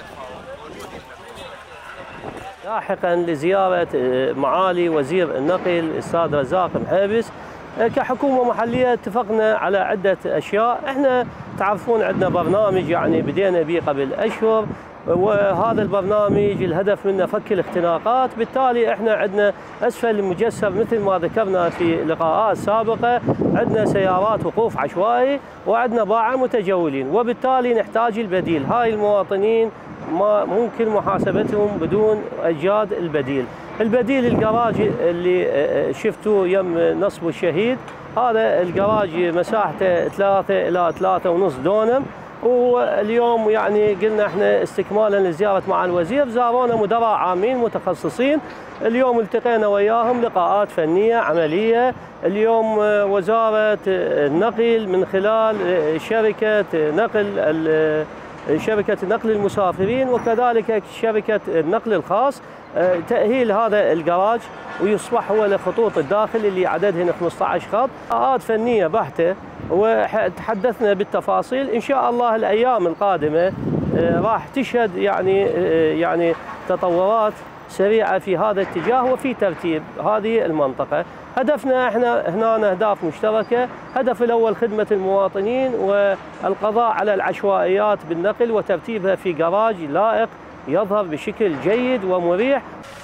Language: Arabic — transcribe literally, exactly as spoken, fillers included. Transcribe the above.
لاحقا لزيارة معالي وزير النقل الأستاذ رزاق محيبس، كحكومة محلية اتفقنا على عدة أشياء. احنا تعرفون عندنا برنامج يعني بدينا به قبل أشهر، وهذا البرنامج الهدف منه فك الاختناقات. بالتالي احنا عندنا اسفل المجسر مثل ما ذكرنا في لقاءات سابقه، عندنا سيارات وقوف عشوائي وعندنا باعة متجولين، وبالتالي نحتاج البديل. هاي المواطنين ما ممكن محاسبتهم بدون ايجاد البديل. البديل الجراج اللي شفتوه يم نصب الشهيد، هذا الجراج مساحته ثلاثة إلى ثلاثة ونص دونم. واليوم يعني قلنا احنا استكمالا لزياره مع الوزير، زارونا مدراء عامين متخصصين. اليوم التقينا وياهم لقاءات فنيه عمليه. اليوم وزاره النقل من خلال شركه نقل شركه نقل المسافرين وكذلك شركه النقل الخاص تاهيل هذا الجراج ويصبح هو لخطوط الداخل اللي عددهن خمسة عشر خط. لقاءات فنيه بحته وتحدثنا بالتفاصيل. ان شاء الله الايام القادمه راح تشهد يعني يعني تطورات سريعه في هذا الاتجاه وفي ترتيب هذه المنطقه. هدفنا احنا هنا اهداف مشتركه، هدف الاول خدمه المواطنين والقضاء على العشوائيات بالنقل وترتيبها في جراج لائق يظهر بشكل جيد ومريح.